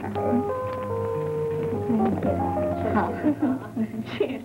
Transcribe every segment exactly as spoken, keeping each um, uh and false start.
好，是。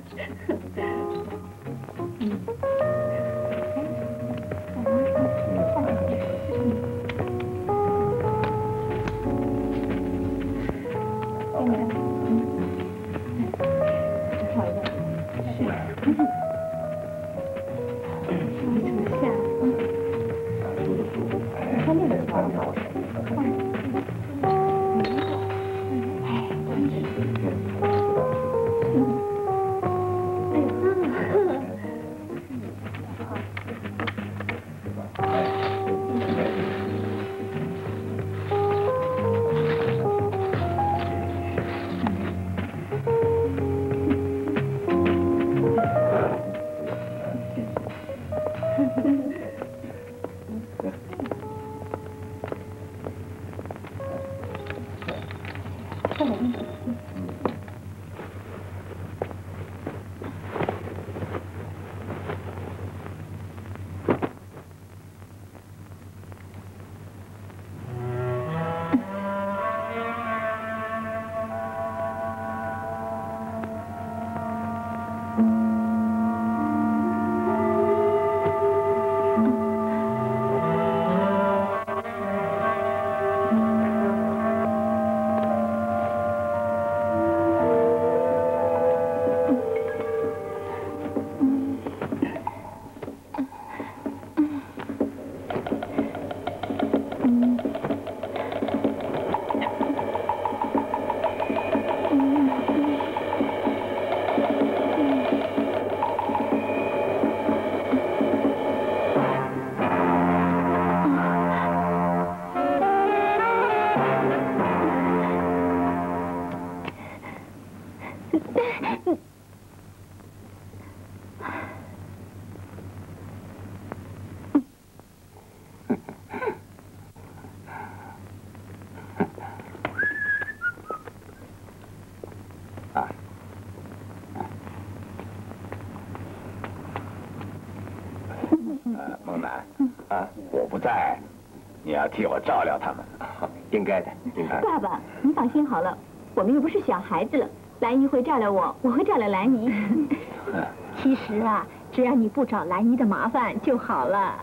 替我照料他们，应该的，应该。 爸爸，你放心好了，我们又不是小孩子了。兰姨会照料我，我会照料兰姨。 其实啊，只要你不找兰姨的麻烦就好了。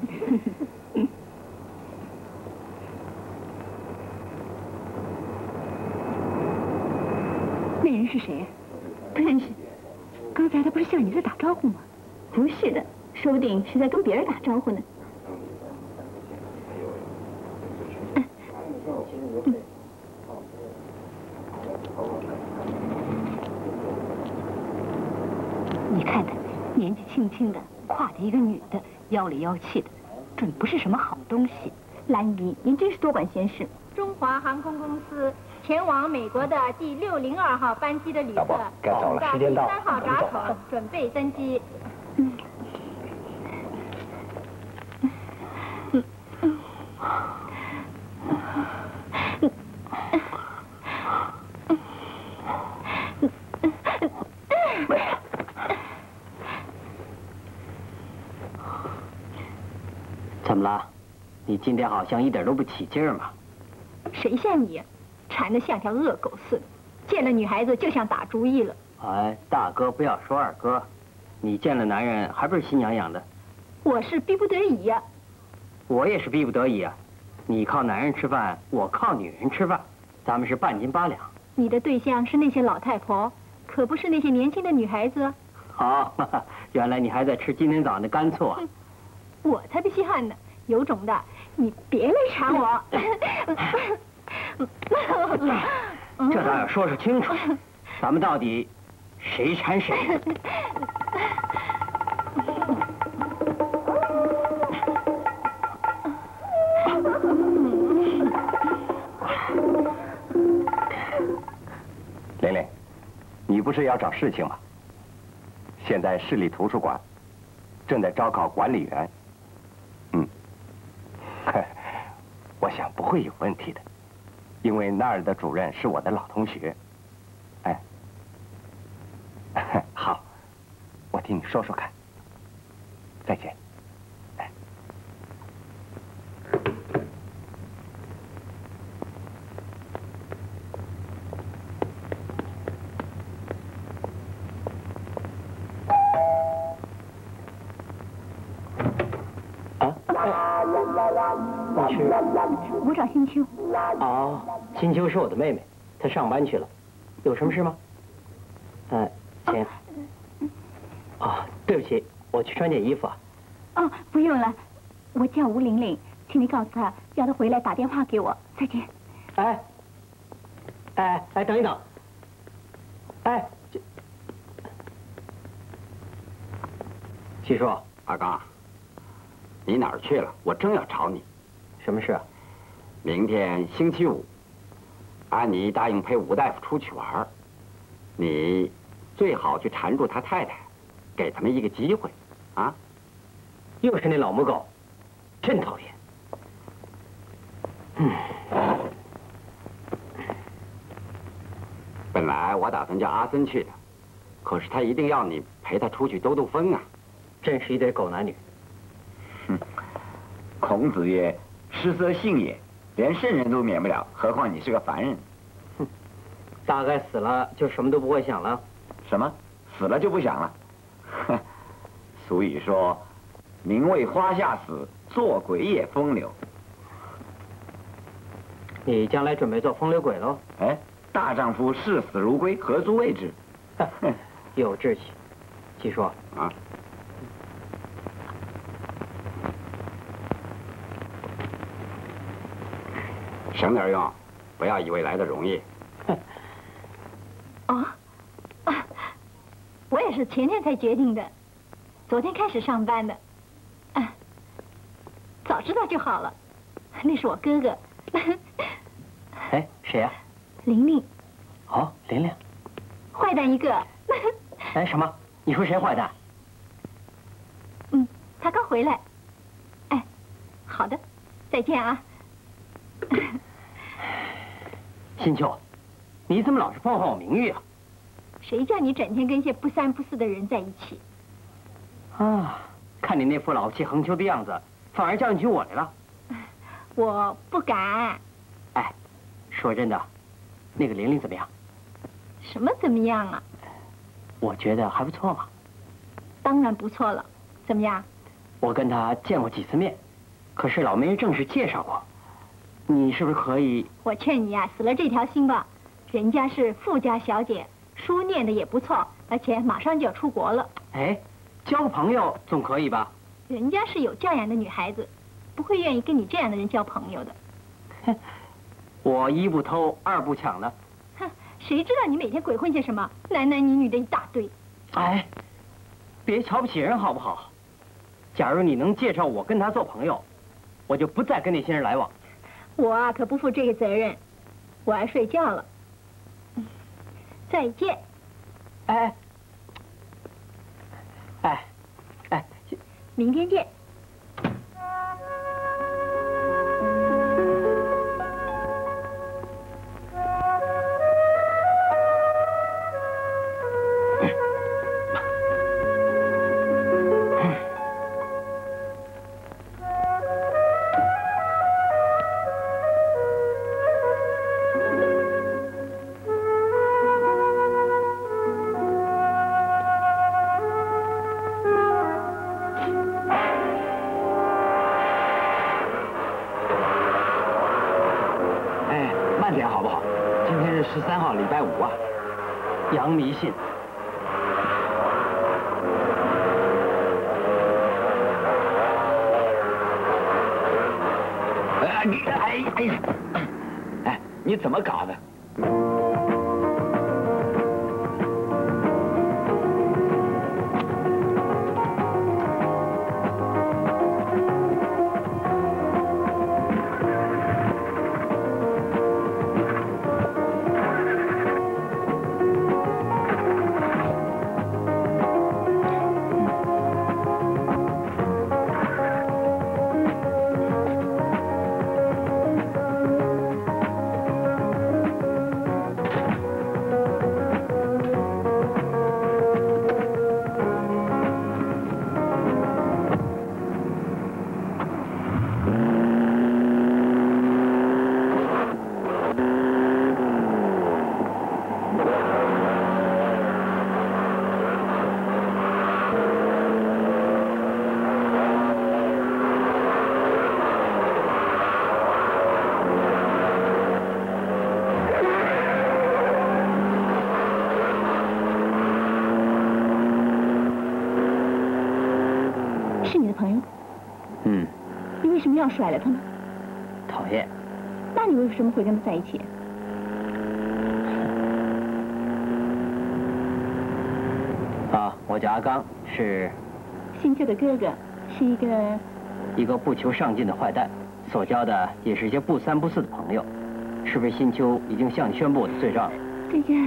那人是谁？ 不认识。 刚才他不是向你在打招呼吗？ 不是的，说不定是在跟别人打招呼呢。 你看他年纪轻轻的，挎着一个女的，妖里妖气的，准不是什么好东西。 兰姨，您真是多管闲事。 中华航空公司前往美国的第六零二号班机的旅客， 该走了，时间到了， 三号闸口准备登机。嗯。嗯嗯。 怎么了？你今天好像一点都不起劲儿嘛？ 谁像你呀，馋得像条恶狗似的，见了女孩子就想打主意了。 哎，大哥不要说二哥，你见了男人还不是心痒痒的？ 我是逼不得已呀。 我也是逼不得已啊。你靠男人吃饭，我靠女人吃饭，咱们是半斤八两。 你的对象是那些老太婆，可不是那些年轻的女孩子。 好，原来你还在吃今天早上的干醋啊。 我才不稀罕呢！有种的，你别来缠我。 这倒要说说清楚，咱们到底谁缠谁？ 玲玲，你不是要找事情吗？现在市立图书馆正在招考管理员。 嗯，我想不会有问题的，因为那儿的主任是我的老同学。哎，好，我听你说说看。再见。哎， 你是？ 我找新秋。 哦，新秋是我的妹妹，她上班去了，有什么事吗？嗯，请。哦，对不起，我去穿件衣服啊。 哦，不用了，我叫吴玲玲，请你告诉她，叫她回来打电话给我。再见。 哎，哎哎，等一等。哎，这，七叔， 阿刚，你哪儿去了？我正要找你。 什么事啊？ 明天星期五，安妮答应陪吴大夫出去玩，你最好去缠住他太太，给他们一个机会，啊？ 又是那老母狗，真讨厌。嗯。 本来我打算叫阿森去的，可是他一定要你陪他出去兜兜风啊！ 真是一对狗男女。 哼，孔子曰：“失色性也，连圣人都免不了，何况你是个凡人。” 哼，大概死了就什么都不会想了。 什么？死了就不想了？哼，俗语说：“宁为花下死，做鬼也风流。” 你将来准备做风流鬼喽？ 哎。大丈夫视死如归，何足为之？ 有志气，七叔啊，省点用，不要以为来的容易。 哦，啊，我也是前天才决定的，昨天开始上班的。啊，早知道就好了，那是我哥哥。 哎，谁呀？ 玲玲。 哦，玲玲。 坏蛋一个。 哎，什么？你说谁坏蛋？ 嗯，他刚回来。哎，好的，再见啊。 新秋，你怎么老是破坏我名誉啊？ 谁叫你整天跟些不三不四的人在一起？ 啊，看你那副老气横秋的样子，反而叫起我来了。 我不敢。 哎，说真的，那个玲玲怎么样？ 什么怎么样啊？ 我觉得还不错嘛。 当然不错了。怎么样？ 我跟她见过几次面，可是老没人正式介绍过。你是不是可以？ 我劝你呀，死了这条心吧。人家是富家小姐，书念的也不错，而且马上就要出国了。 哎，交个朋友总可以吧？ 人家是有教养的女孩子，不会愿意跟你这样的人交朋友的。 哼，我一不偷，二不抢的。 哼，谁知道你每天鬼混些什么？男男女女的一大堆。 哎，别瞧不起人好不好？假如你能介绍我跟他做朋友，我就不再跟那些人来往。 我啊，可不负这个责任。我要睡觉了。再见。 哎，哎，哎， 明天见。 十三号礼拜五啊，洋迷信。 哎，你哎哎呀，哎，你怎么搞的？ 要甩了他吗？ 讨厌。 那你为什么会跟他在一起？ 啊，我叫阿刚，是新秋的哥哥，是一个一个不求上进的坏蛋，所交的也是一些不三不四的朋友。是不是新秋已经向你宣布我的罪状了？ 这个，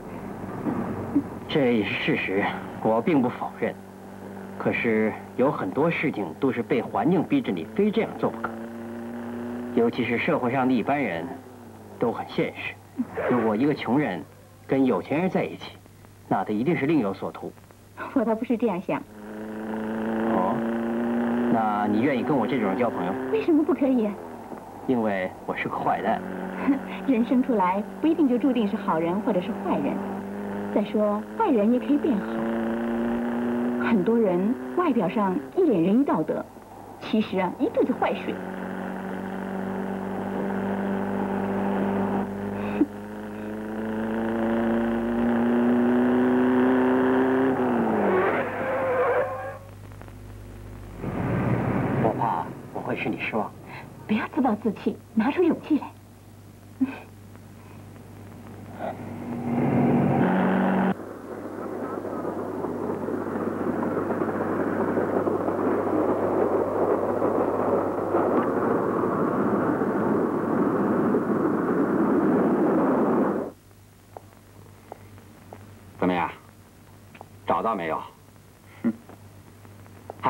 这也是事实，我并不否认。可是有很多事情都是被环境逼着你非这样做不可。尤其是社会上的一般人，都很现实。如果一个穷人跟有钱人在一起，那他一定是另有所图。 我倒不是这样想。 哦，那你愿意跟我这种人交朋友？ 为什么不可以？ 因为我是个坏蛋。 人生出来不一定就注定是好人或者是坏人。再说，坏人也可以变好。很多人外表上一脸仁义道德，其实啊一肚子坏水。 我怕我会使你失望。 不要自暴自弃，拿出勇气来。 怎么样？找到没有？哼，唉，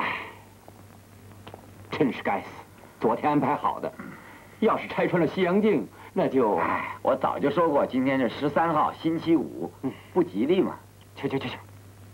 真是该死！昨天安排好的，要是拆穿了西洋镜，那就…… 哎，我早就说过，今天是十三号，星期五，嗯，不吉利嘛。 去去去去！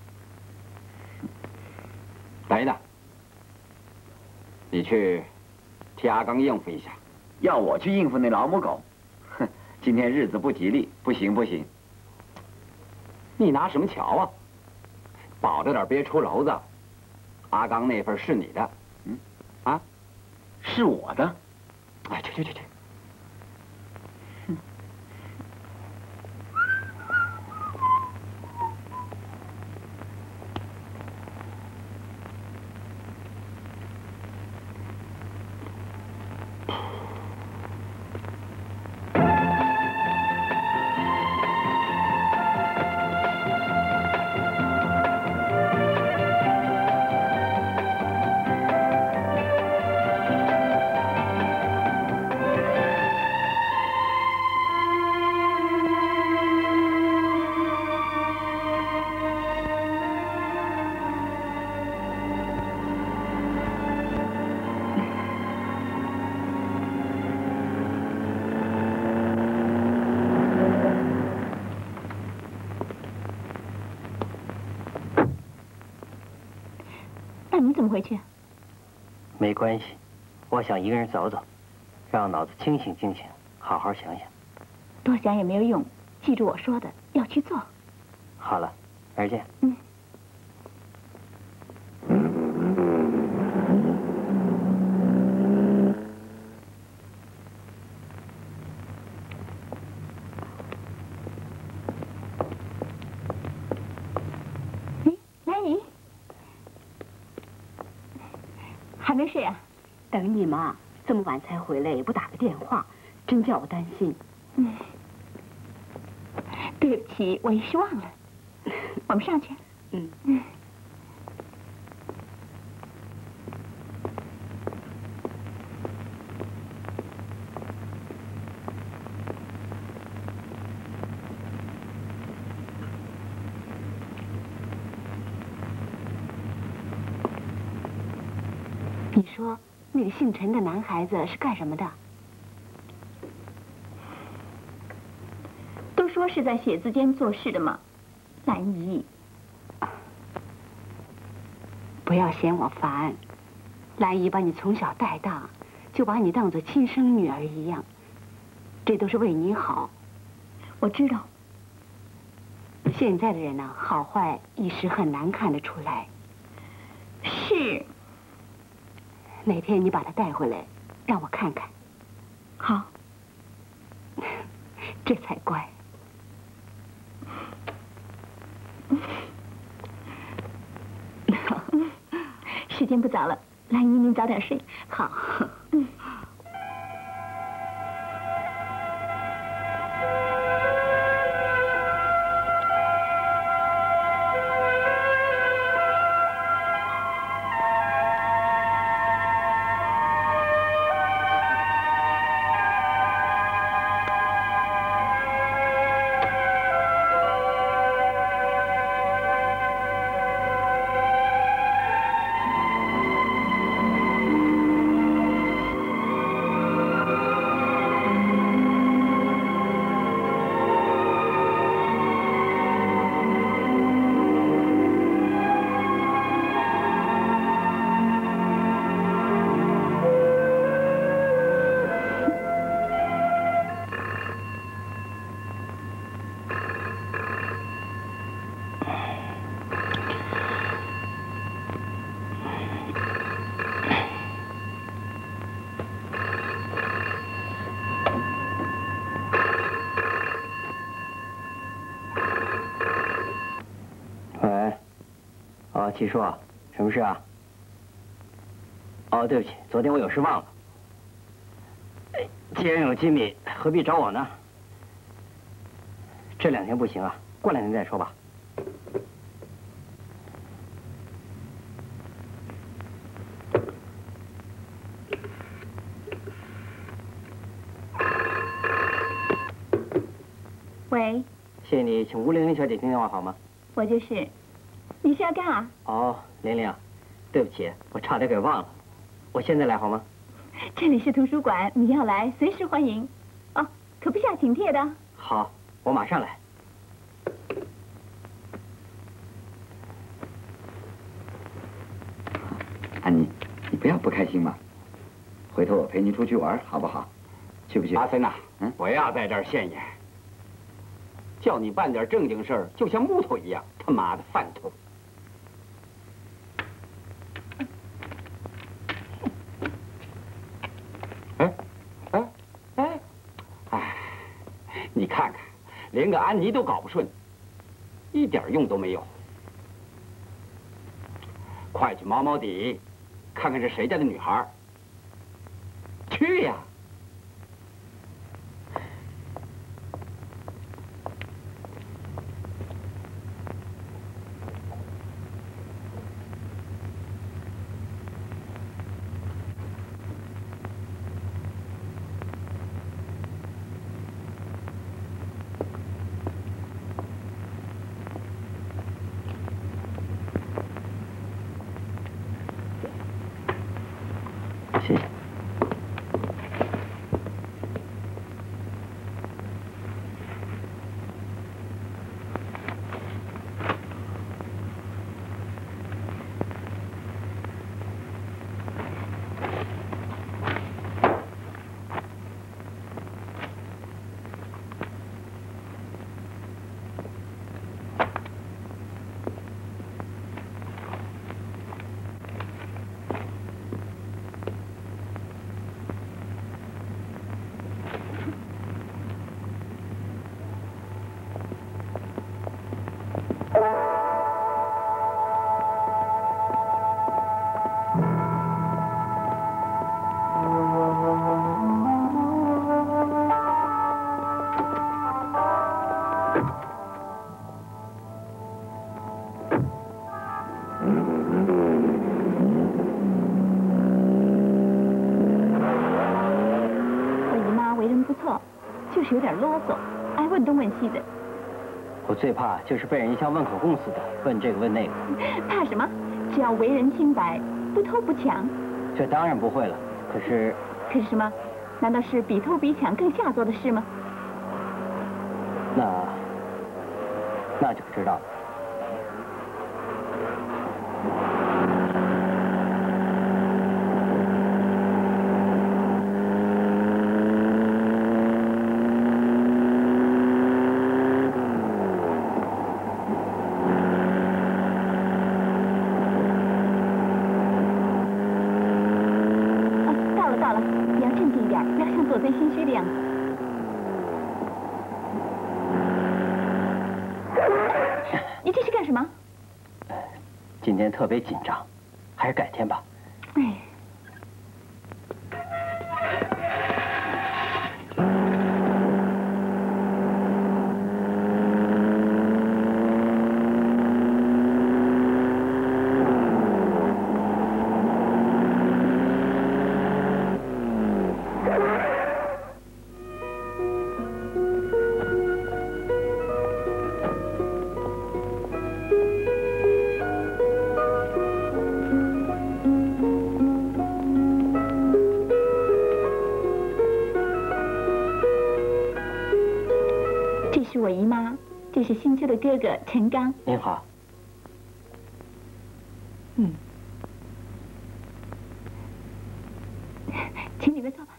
来呢，你去替阿刚应付一下。 要我去应付那老母狗？哼，今天日子不吉利，不行不行。 你拿什么瞧啊？保着点别出篓子。阿刚那份是你的，嗯，啊， 是我的。 哎，去去去去。 你怎么回去？ 没关系，我想一个人走走，让脑子清醒清醒，好好想想。 多想也没有用，记住我说的，要去做。 好了，明儿见。 嗯。哎，兰姨，还没睡啊？ 等你嘛，这么晚才回来，也不打个电话，真叫我担心。 嗯。对不起，我一时忘了。我们上去。 嗯嗯。 你说那个姓陈的男孩子是干什么的？ 都说是在写字间做事的嘛，兰姨。 不要嫌我烦，兰姨把你从小带大，就把你当作亲生女儿一样，这都是为你好。 我知道。 现在的人呢，好坏一时很难看得出来。 是。 哪天你把他带回来，让我看看。 好。 这才乖。 时间不早了，兰姨您早点睡。 好。 嗯。 哦，七叔，什么事啊？哦，对不起，昨天我有事忘了。既然有机密，何必找我呢？这两天不行啊，过两天再说吧。 喂， 谢谢你，请吴玲玲小姐听电话好吗？ 我就是。你是要干啊？ 哦，玲玲，对不起，我差点给忘了。我现在来好吗？ 这里是图书馆，你要来随时欢迎。哦，可不下请帖的。 好，我马上来。 安妮，你不要不开心嘛。回头我陪你出去玩，好不好？去不去？ 阿森呐， 嗯， 不要在这儿现眼。叫你办点正经事儿，就像木头一样，他妈的饭桶。哎，哎，哎，哎，你看看，连个安妮都搞不顺，一点用都没有。快去摸摸底，看看是谁家的女孩。去呀！ 谢谢。 有点啰嗦，爱问东问西的。 我最怕就是被人像问口供似的问这个问那个。 怕什么？只要为人清白，不偷不抢。 这当然不会了。可是， 可是什么？难道是比偷比抢更下作的事吗？ 那，那就不知道了。今天特别紧张，还是改天吧。 哎。是我姨妈，这是新秋的哥哥陈刚。 您好。 嗯，请里面坐吧。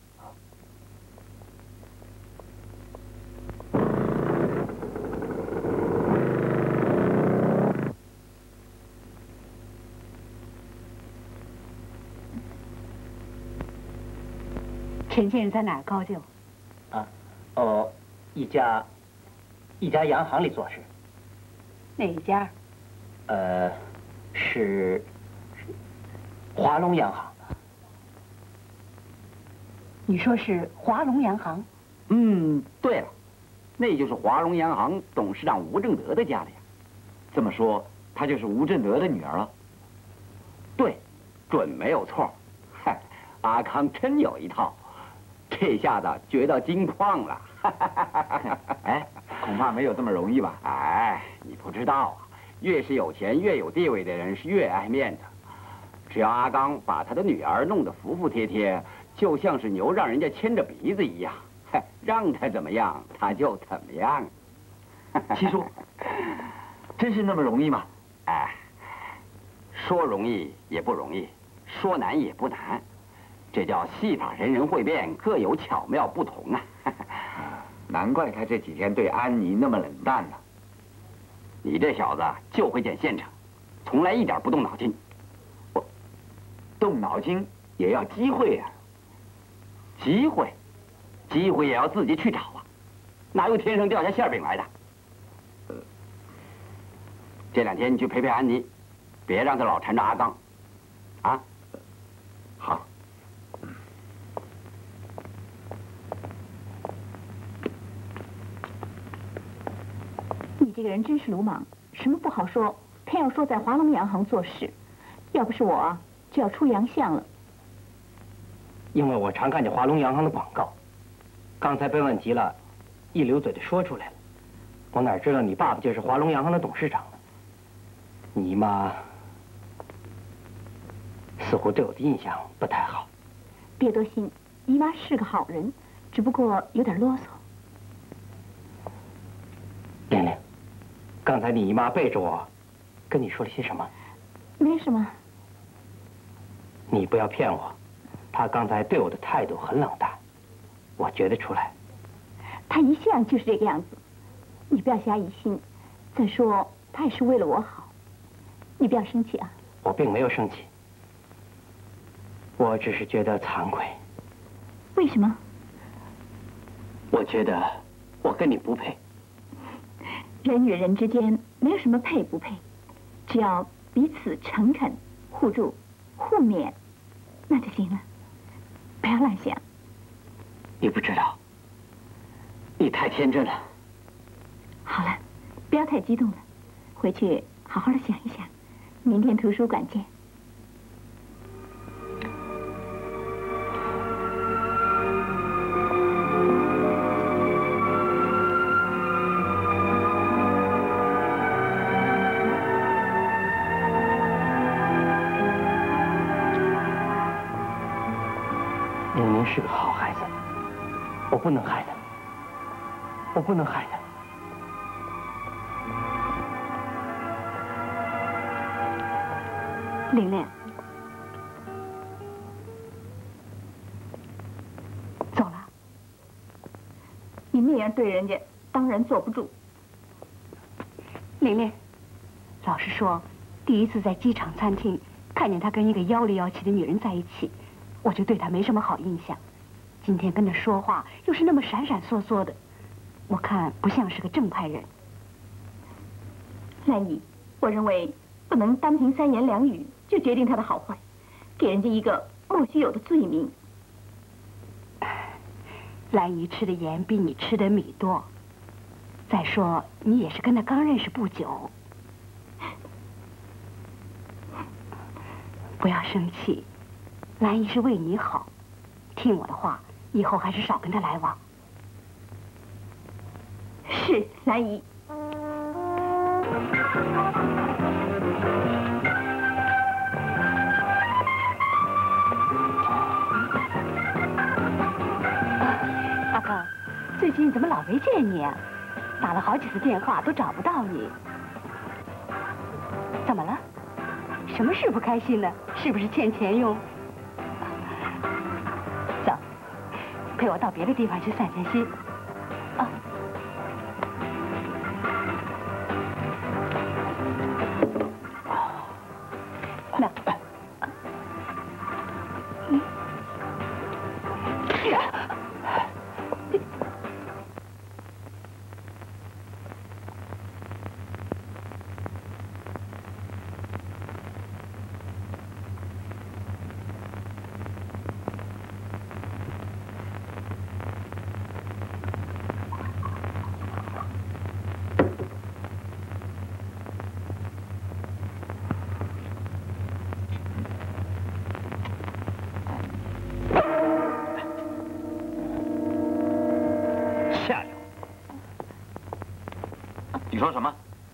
陈先生在哪儿高就？ 啊，哦，一家。一家洋行里做事。 哪一家？ 呃， 是华龙洋行。 你说是华龙洋行？ 嗯，对了，那就是华龙洋行董事长吴正德的家里呀。这么说，她就是吴正德的女儿了。对，准没有错。嗨，阿康真有一套，这下子掘到金矿了。 哎，恐怕没有这么容易吧？ 哎，你不知道啊，越是有钱越有地位的人是越爱面子。只要阿刚把他的女儿弄得服服帖帖，就像是牛让人家牵着鼻子一样，嗨，让他怎么样他就怎么样。 七叔，真是那么容易吗？ 哎，说容易也不容易，说难也不难，这叫戏法人人会变，各有巧妙不同啊。 难怪他这几天对安妮那么冷淡呢。 你这小子就会捡现成，从来一点不动脑筋。 我动脑筋也要机会呀、啊。 机会，机会也要自己去找啊，哪有天上掉下馅饼来的？呃，这两天你去陪陪安妮，别让她老缠着阿刚，啊？ 好。 你这个人真是鲁莽，什么不好说，偏要说在华龙洋行做事。要不是我啊，就要出洋相了。 因为我常看见华龙洋行的广告，刚才被问急了，一溜嘴就说出来了。我哪知道你爸爸就是华龙洋行的董事长呢？你妈似乎对我的印象不太好。 别多心，姨妈是个好人，只不过有点啰嗦。 玲玲，刚才你姨妈背着我，跟你说了些什么？ 没什么。 你不要骗我，她刚才对我的态度很冷淡，我觉得出来。 她一向就是这个样子，你不要瞎疑心。再说，她也是为了我好，你不要生气啊。 我并没有生气，我只是觉得惭愧。 为什么？ 我觉得我跟你不配。 人与人之间没有什么配不配，只要彼此诚恳、互助、互勉，那就行了。不要乱想。 你不知道，你太天真了。 好了，不要太激动了，回去好好的想一想，明天图书馆见。 玲玲是个好孩子，我不能害她，我不能害她。 玲玲，走了。 你那样对人家，当然坐不住。 玲玲，老实说，第一次在机场餐厅看见他跟一个妖里妖气的女人在一起，我就对他没什么好印象。今天跟他说话又是那么闪闪烁烁的，我看不像是个正派人。 兰姨，我认为不能单凭三言两语就决定他的好坏，给人家一个莫须有的罪名。 兰姨吃的盐比你吃的米多，再说你也是跟他刚认识不久，不要生气。兰姨是为你好，听我的话，以后还是少跟他来往。 是，兰姨。 阿康，最近怎么老没见你啊？打了好几次电话都找不到你，怎么了？什么事不开心呢？是不是欠钱用？走，陪我到别的地方去散散心。啊。那。嗯。 说什么？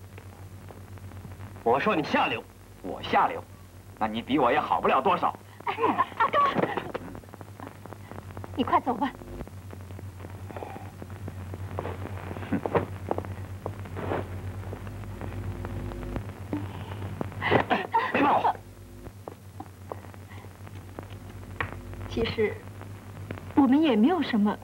我说你下流。 我下流？那你比我也好不了多少。 哎，阿刚，你快走吧。 别骂我。 其实我们也没有什么。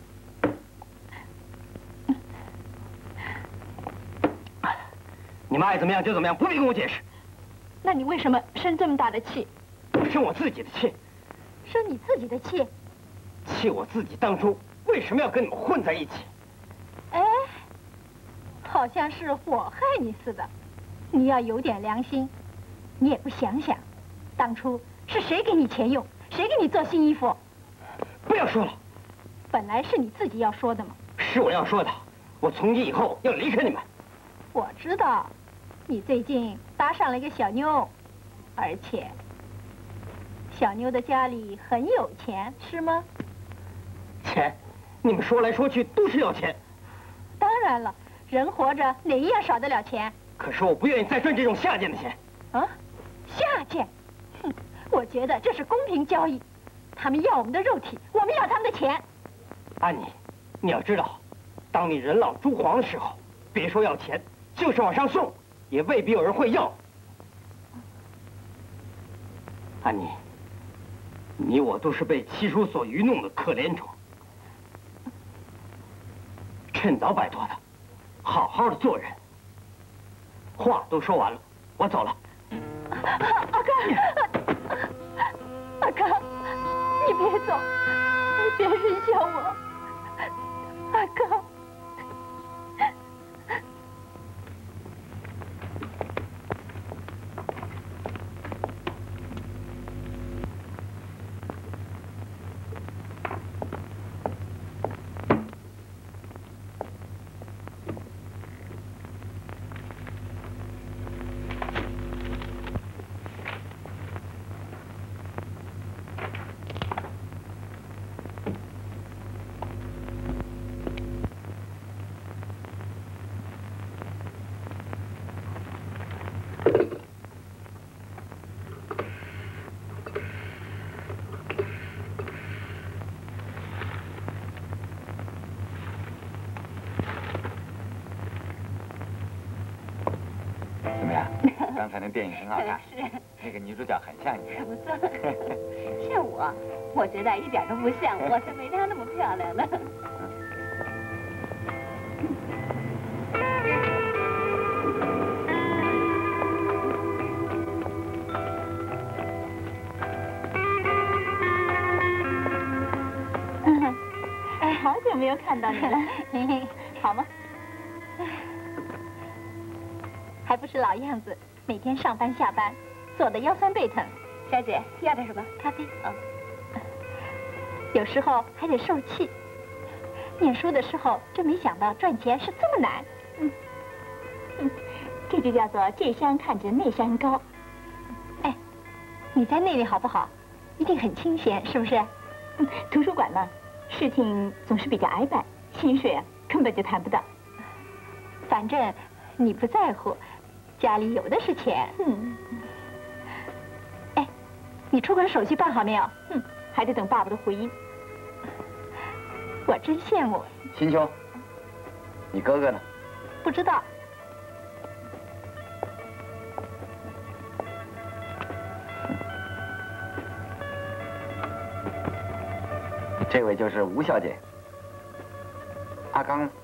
你们爱怎么样就怎么样，不必跟我解释。 那你为什么生这么大的气？ 我生我自己的气， 生你自己的气？ 气我自己当初为什么要跟你们混在一起？ 哎，好像是我害你似的。你要有点良心，你也不想想，当初是谁给你钱用，谁给你做新衣服？ 不要说了。 本来是你自己要说的嘛。 是我要说的，我从今以后要离开你们。 我知道，你最近搭上了一个小妞，而且小妞的家里很有钱，是吗？ 钱，你们说来说去都是要钱。 当然了，人活着哪一样少得了钱？ 可是我不愿意再赚这种下贱的钱。 啊，下贱？哼，我觉得这是公平交易，他们要我们的肉体，我们要他们的钱。 安妮，你要知道，当你人老珠黄的时候，别说要钱，就是往上送，也未必有人会要。安妮，你我都是被七叔所愚弄的可怜虫，趁早摆脱他，好好的做人。话都说完了，我走了。 阿刚，阿刚，你别走，别扔下我，阿刚。 怎么样？刚才那电影很好看， 是那个女主角很像你。 不错，是我，我觉得一点都不像，我才没她那么漂亮呢。 哎，好久没有看到你了，好吗？ 还不是老样子，每天上班下班，坐得腰酸背疼。 小姐，要点什么？ 咖啡。 嗯。 有时候还得受气。念书的时候，真没想到赚钱是这么难。 嗯，嗯，这就叫做这山看着那山高。 哎，你在那里好不好？一定很清闲，是不是？ 嗯，图书馆嘛，事情总是比较矮板，薪水啊根本就谈不到。 反正你不在乎。家里有的是钱。 嗯， 哎，你出国手续办好没有？ 嗯，还得等爸爸的回音。 我真羡慕。 新秋，你哥哥呢？ 不知道。 这位就是吴小姐。阿刚呢？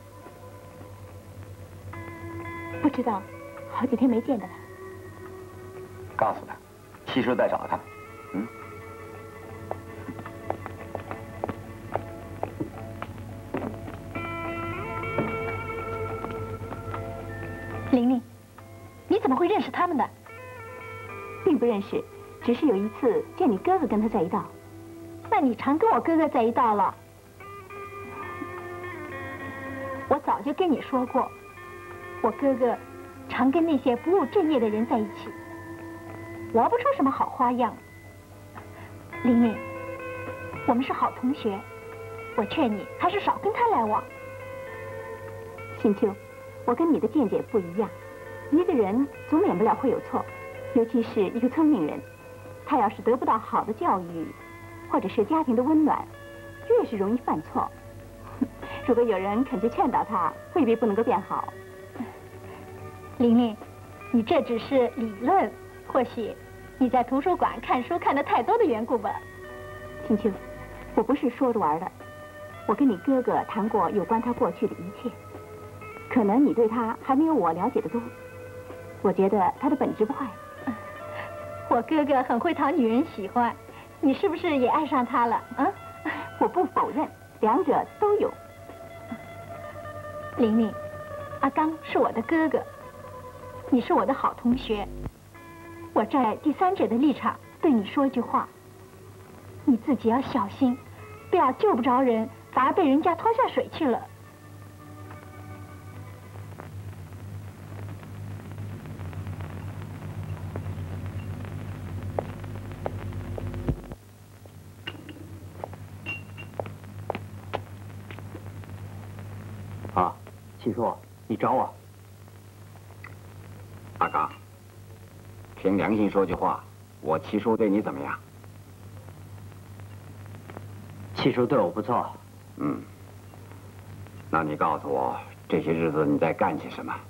不知道。好几天没见的了， 告诉他，七叔在找他。嗯。 玲玲，你怎么会认识他们的？ 并不认识，只是有一次见你哥哥跟他在一道。 那你常跟我哥哥在一道了。我早就跟你说过，我哥哥常跟那些不务正业的人在一起，玩不出什么好花样。玲玲，我们是好同学，我劝你还是少跟他来往。 新秋， 我跟你的见解不一样。一个人总免不了会有错，尤其是一个聪明人，他要是得不到好的教育，或者是家庭的温暖，越是容易犯错。如果有人肯去劝导他，未必不能够变好。 玲玲，你这只是理论，或许你在图书馆看书看得太多的缘故吧。 青秋，我不是说着玩的，我跟你哥哥谈过有关他过去的一切，可能你对他还没有我了解的多。我觉得他的本质不坏。 我哥哥很会讨女人喜欢，你是不是也爱上他了？啊？ 我不否认，两者都有。 玲玲，阿刚是我的哥哥，你是我的好同学。我站在第三者的立场对你说一句话，你自己要小心，不要救不着人，反而被人家拖下水去了。 啊，七叔，你找我？ 阿刚，凭良心说句话，我七叔对你怎么样？ 七叔对我不错。 嗯，那你告诉我，这些日子你在干些什么？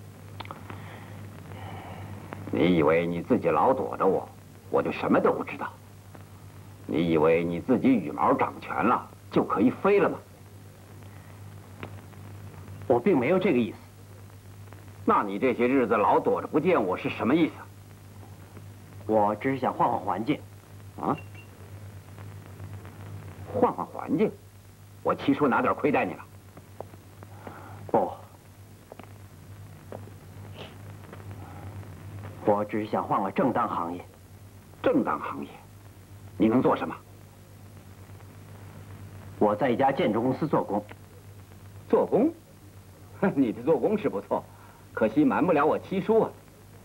你以为你自己老躲着我，我就什么都不知道？你以为你自己羽毛长全了就可以飞了吗？ 我并没有这个意思。 那你这些日子老躲着不见我是什么意思？ 我只是想换换环境。 啊？换换环境？我七叔哪点亏待你了？ 不，我只是想换个正当行业。 正当行业？你能做什么？ 我在一家建筑公司做工。 做工？你的做工是不错，可惜瞒不了我七叔啊。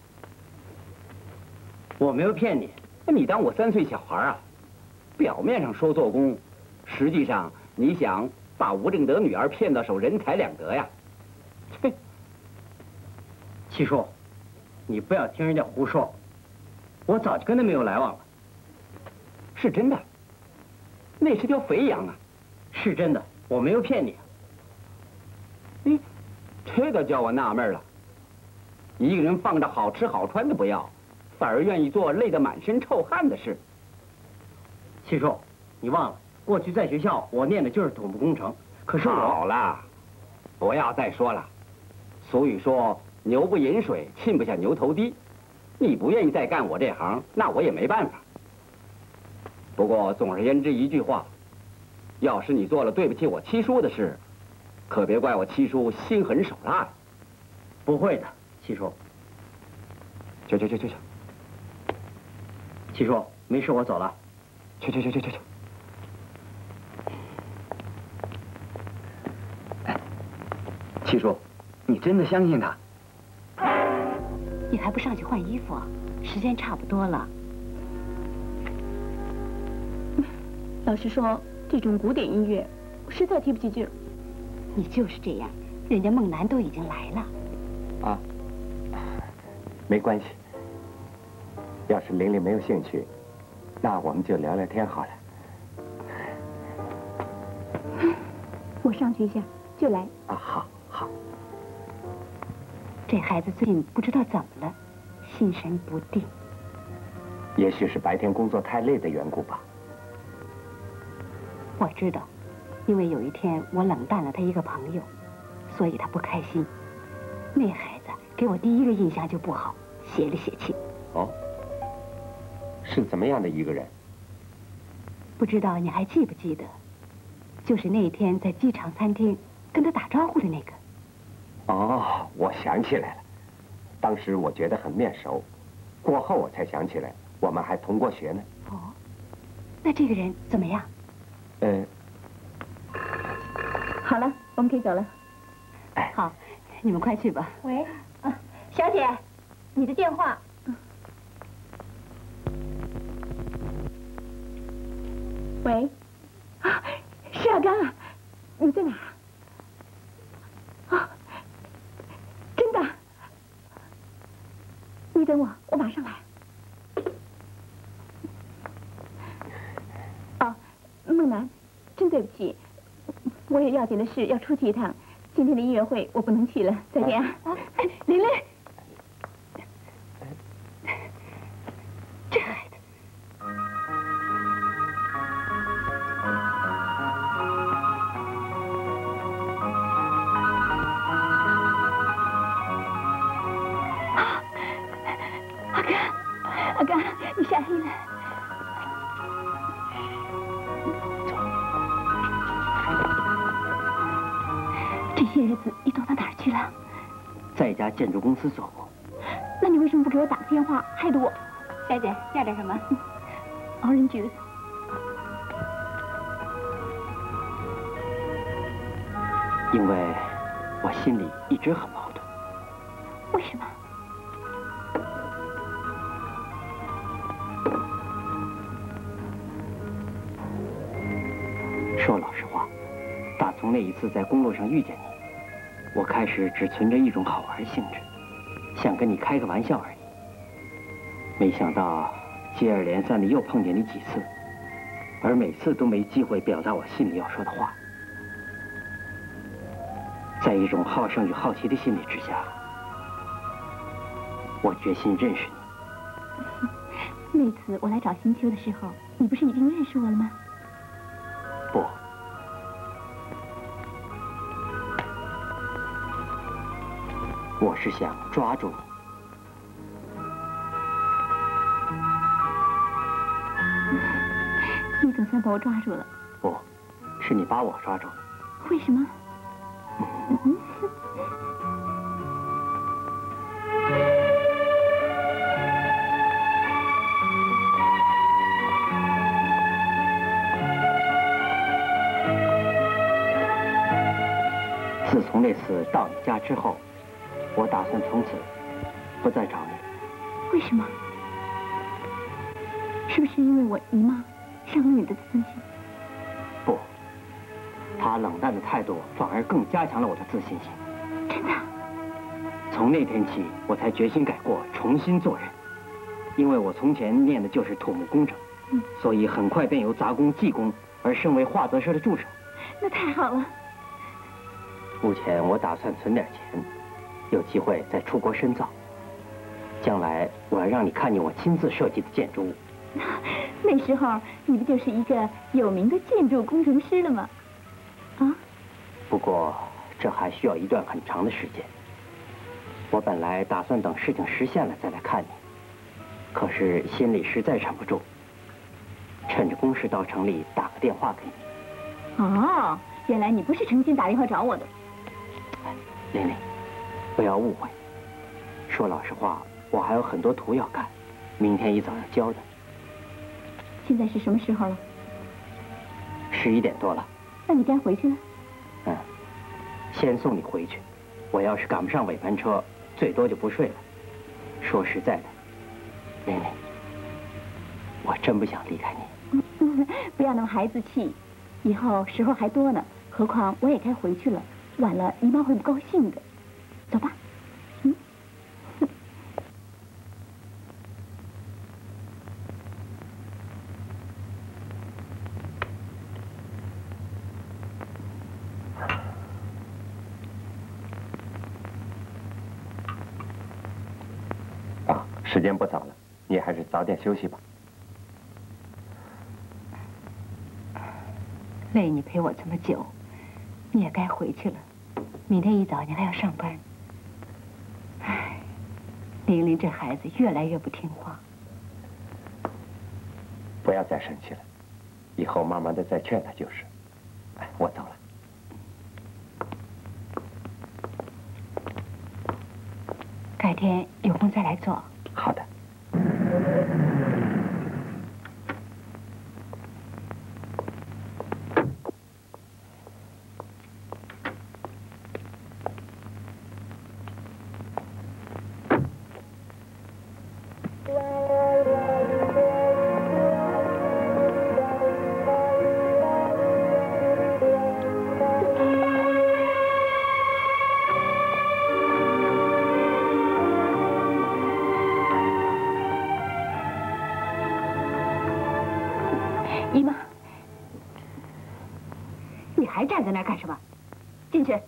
我没有骗你， 你当我三岁小孩啊？表面上说做工，实际上你想把吴正德女儿骗到手，人财两得呀？嘿， 七叔，你不要听人家胡说，我早就跟他没有来往了。 是真的，那是条肥羊啊！ 是真的，我没有骗你。 哎，这倒叫我纳闷了。一个人放着好吃好穿的不要，反而愿意做累得满身臭汗的事。 七叔，你忘了，过去在学校我念的就是土木工程，可是我…… 好了，不要再说了。俗语说牛不饮水，浸不下牛头低。你不愿意再干我这行，那我也没办法。不过总而言之一句话，要是你做了对不起我七叔的事，可别怪我七叔心狠手辣的。 不会的，七叔。 去去去去去。 七叔，没事，我走了。 去去去去去去。哎，七叔，你真的相信他？ 你还不上去换衣服啊？时间差不多了。 老实说，这种古典音乐，我实在提不起劲儿。 你就是这样，人家孟楠都已经来了。 啊，没关系。要是玲玲没有兴趣，那我们就聊聊天好了。 我上去一下，就来。 啊，好，好。 这孩子最近不知道怎么了，心神不定。 也许是白天工作太累的缘故吧。 我知道，因为有一天我冷淡了他一个朋友，所以他不开心。那孩子给我第一个印象就不好，邪里邪气。 哦，是怎么样的一个人？ 不知道你还记不记得，就是那天在机场餐厅跟他打招呼的那个。 哦，我想起来了，当时我觉得很面熟，过后我才想起来，我们还同过学呢。 哦，那这个人怎么样？ 嗯。 好了，我们可以走了。 哎， 好，你们快去吧。 喂，啊，小姐，你的电话。 喂，啊，是阿刚啊，你在哪儿？啊， 等我，我马上来。哦，梦楠，真对不起，我有要紧的事要出去一趟。今天的音乐会我不能去了，再见啊！啊，玲玲，这孩子。 阿刚，你下黑了。这些日子你躲到哪儿去了？ 在一家建筑公司做过。 那你为什么不给我打个电话，害得我？ 小姐，要点什么？ Orange juice。 因为我心里一直很矛盾。 为什么？ 说老实话，打从那一次在公路上遇见你，我开始只存着一种好玩性质，想跟你开个玩笑而已。没想到接二连三的又碰见你几次，而每次都没机会表达我心里要说的话。在一种好胜与好奇的心理之下，我决心认识你。那次我来找新秋的时候，你不是已经认识我了吗？ 不，我是想抓住你。 你总算把我抓住了。 不，是你把我抓住了。 为什么？嗯自从那次到你家之后，我打算从此不再找你。 为什么？是不是因为我姨妈伤了你的自尊心？ 不，她冷淡的态度反而更加强了我的自信心。 真的？ 从那天起，我才决心改过，重新做人。因为我从前念的就是土木工程，嗯，所以很快便由杂工、技工而升为化泽社的助手。 那太好了。 目前我打算存点钱，有机会再出国深造。将来我要让你看见我亲自设计的建筑物。 那时候你不就是一个有名的建筑工程师了吗？啊？ 不过这还需要一段很长的时间。我本来打算等事情实现了再来看你，可是心里实在忍不住，趁着公事到城里打个电话给你。 哦，原来你不是诚心打电话找我的。 玲玲，不要误会。说老实话，我还有很多图要赶，明天一早要交的。 现在是什么时候了？ 十一点多了。 那你该回去了。 嗯，先送你回去。我要是赶不上尾班车，最多就不睡了。说实在的，玲玲，我真不想离开你。 不要那么孩子气，以后时候还多呢。何况我也该回去了。 晚了，姨妈会不高兴的。走吧，嗯。 啊，时间不早了，你还是早点休息吧。 累你陪我这么久，你也该回去了。 明天一早你还要上班。唉，玲玲这孩子越来越不听话。 不要再生气了，以后慢慢的再劝她就是。哎，我走了。 改天有空再来做。 好的。 那儿干什么？进去。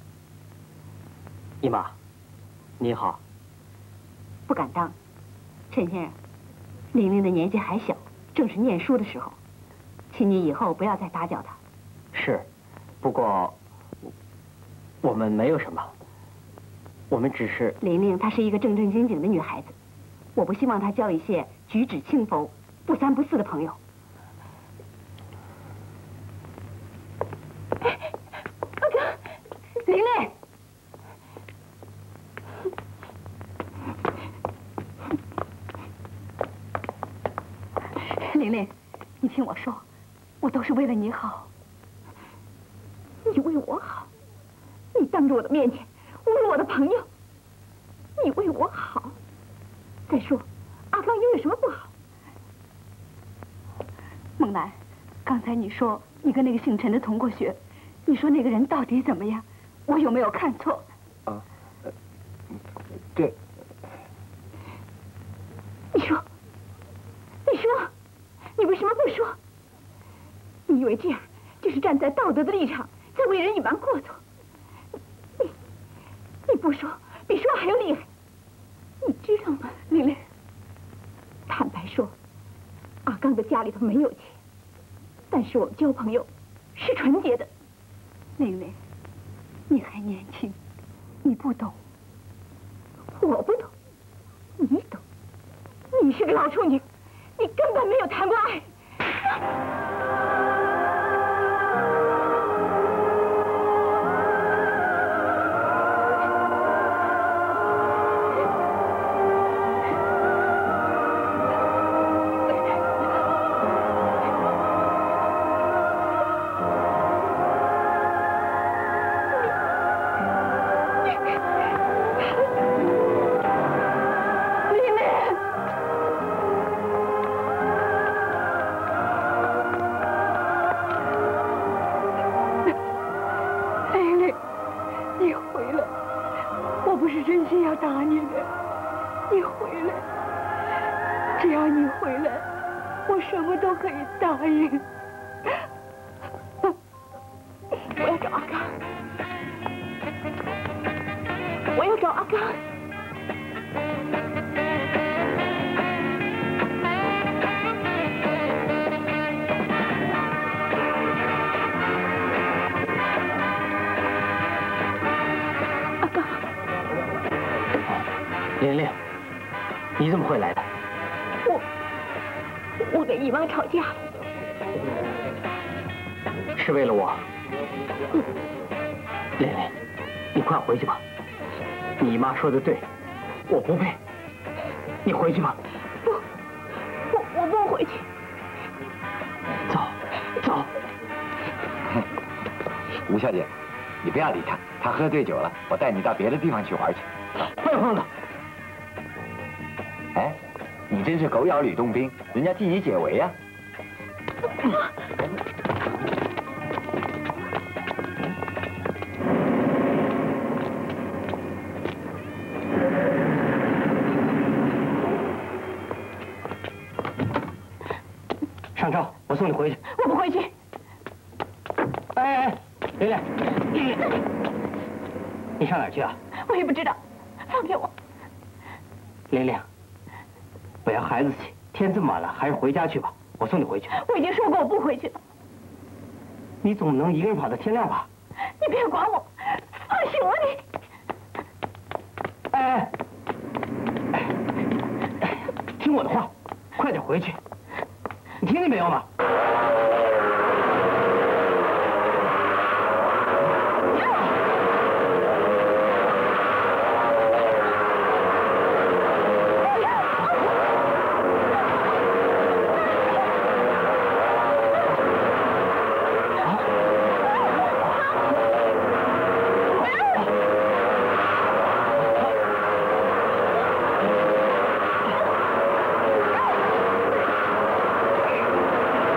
姨妈，你好。 不敢当。陈先生，玲玲的年纪还小，正是念书的时候，请你以后不要再打搅她。 是，不过我们没有什么，我们只是…… 玲玲她是一个正正经经的女孩子，我不希望她交一些举止轻浮、不三不四的朋友。阿哥，玲玲。 玲玲，你听我说，我都是为了你好。你为我好，你当着我的面前侮辱我的朋友，你为我好。再说，阿芳又有什么不好？孟兰，刚才你说你跟那个姓陈的同过学，你说那个人到底怎么样？我有没有看错？ 啊，对。 你说，你说。 你为什么不说？你以为这样就是站在道德的立场，在为人隐瞒过错？你你不说，比说还要厉害。你知道吗，玲玲？坦白说，阿刚的家里头没有钱，但是我们交朋友是纯洁的。玲玲，你还年轻，你不懂。我不懂，你懂。你是个老处女。 你根本没有谈过爱。 玲玲，你怎么会来的？ 我我跟姨妈吵架了， 是为了我。嗯、玲玲，你快回去吧。你姨妈说的对，我不配。你回去吧。 不，我我不回去。 走，走。 吴小姐，你不要理他，他喝醉酒了，我带你到别的地方去玩去。 快放的。 哎，你真是狗咬吕洞宾，人家替你解围呀、啊。 上车，我送你回去。 我不回去。 哎哎，玲玲，玲玲，你上哪儿去啊？ 我也不知道，放开我。 玲玲。 不要孩子气，天这么晚了，还是回家去吧。我送你回去。 我已经说过我不回去了。 你总能一个人跑到天亮吧？ 你别管我，放手啊你！ 哎哎哎，听我的话，快点回去。你听见没有吗？ 啊！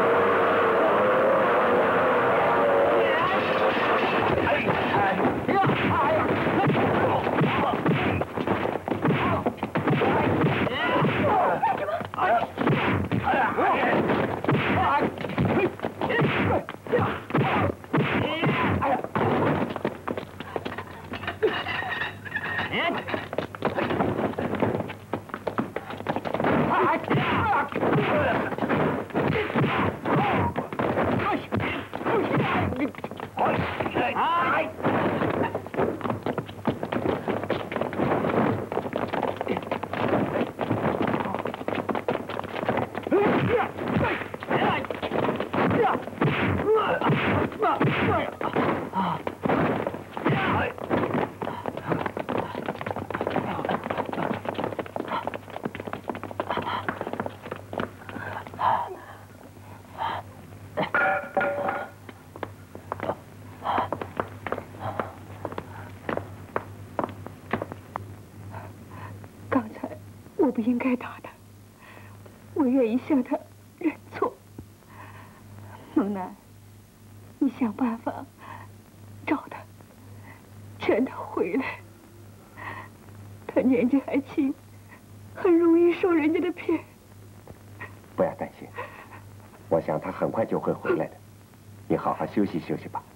我不应该打他，我愿意向他认错。蒙南，你想办法找他，劝他回来。他年纪还轻，很容易受人家的骗。 不要担心，我想他很快就会回来的。你好好休息休息吧，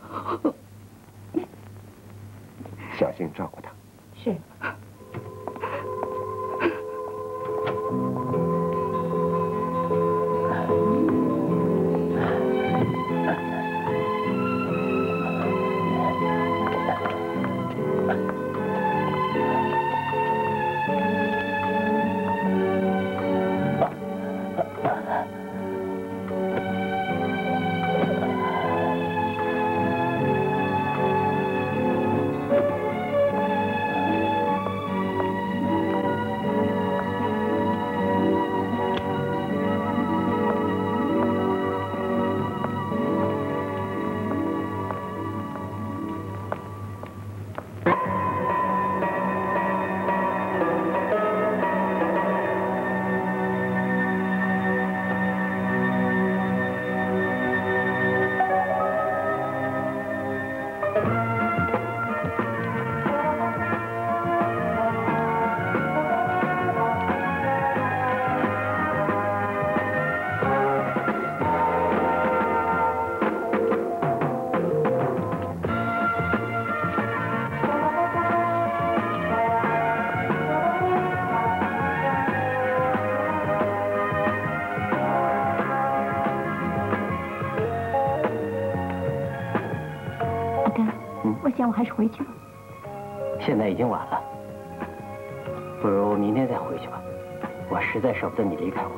小心照顾他。 是。 我还是回去吧。 现在已经晚了，不如明天再回去吧。我实在舍不得你离开我。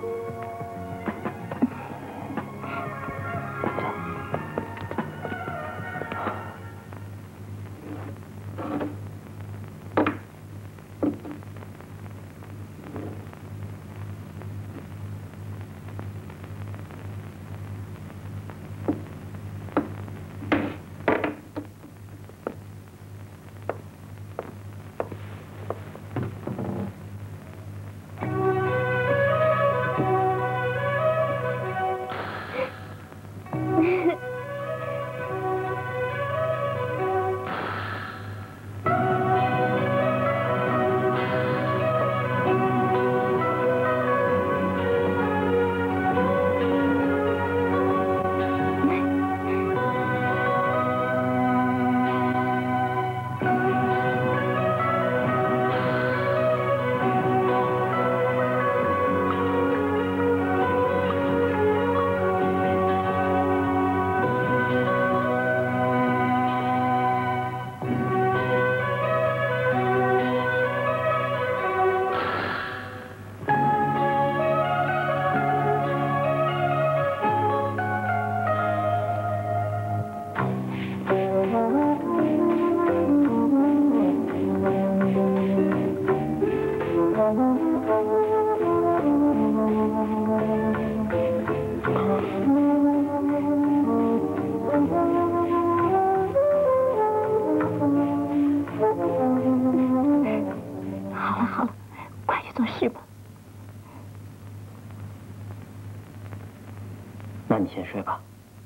那你先睡吧。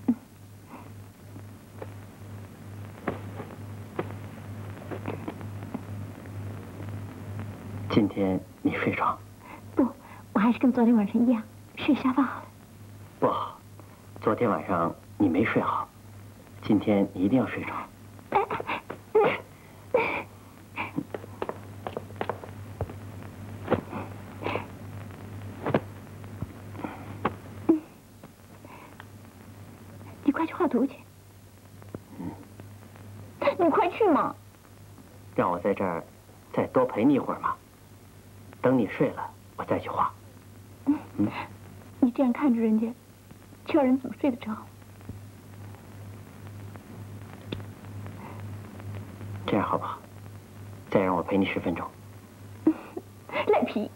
今天你睡床？ 不，我还是跟昨天晚上一样，睡沙发好了。 不好，昨天晚上你没睡好，今天你一定要睡床。 画图去。 嗯， 你快去嘛！ 让我在这儿再多陪你一会儿嘛。等你睡了，我再去画。 嗯，嗯你这样看着人家，叫人怎么睡得着？ 这样好不好？再让我陪你十分钟。 赖皮。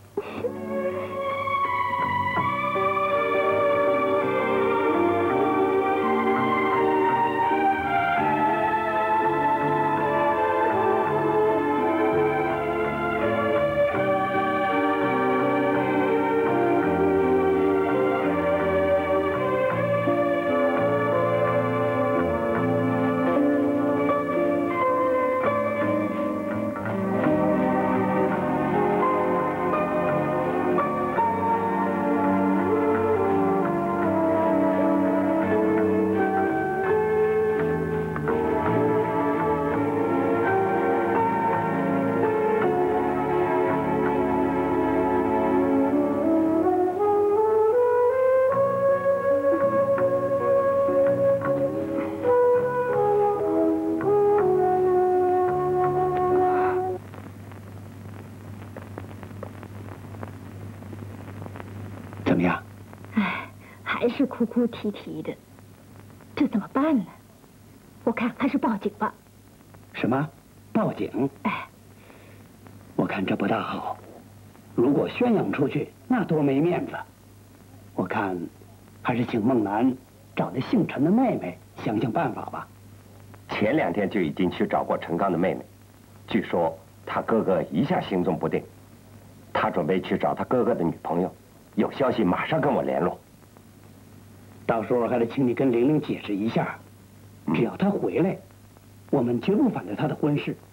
怎么样？ 哎，还是哭哭啼啼的，这怎么办呢？我看还是报警吧。 什么？报警？ 哎， 我看这不大好。如果宣扬出去，那多没面子。我看，还是请孟楠找那姓陈的妹妹想想办法吧。 前两天就已经去找过陈刚的妹妹，据说他哥哥一下行踪不定，他准备去找他哥哥的女朋友，有消息马上跟我联络。 到时候还得请你跟玲玲解释一下，只要她回来，我们绝不反对她的婚事。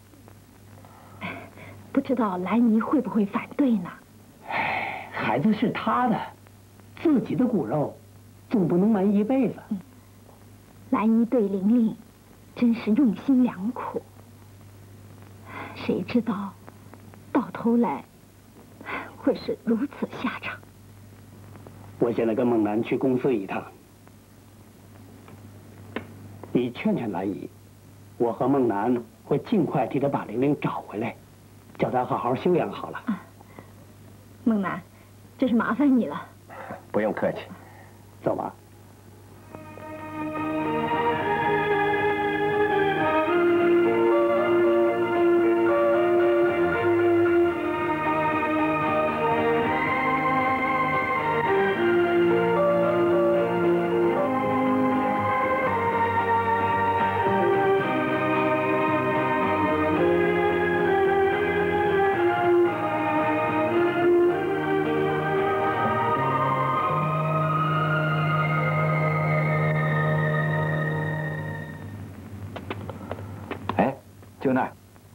不知道兰姨会不会反对呢？ 唉，孩子是她的，自己的骨肉，总不能瞒一辈子。 嗯，兰姨对玲玲真是用心良苦，谁知道到头来会是如此下场。 我现在跟孟楠去公司一趟，你劝劝兰姨，我和孟楠会尽快替她把玲玲找回来，叫她好好休养好了。 啊，孟楠，真是麻烦你了。 不用客气， 走吧。 就那儿。